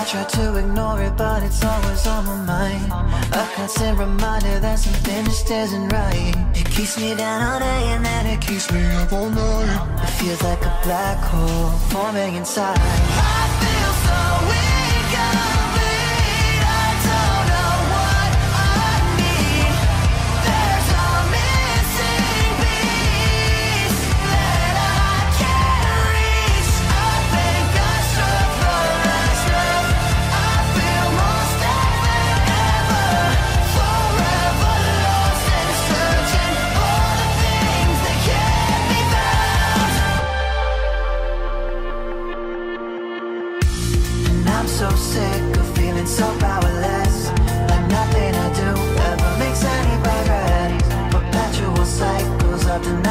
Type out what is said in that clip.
I try to ignore it, but it's always on my mind. A constant reminder that something just isn't right. It keeps me down all day and then it keeps me up all night. It feels like a black hole forming inside. I feel so incomplete. I don't know what I need. There's a missing piece that I can't reach. I think I struck the right nerve. I feel more stuck than ever. Forever lost and searching for the things that can't be found. And I'm so sick of feeling so powerless. Like nothing I do ever makes any progress. Perpetual cycles of denial.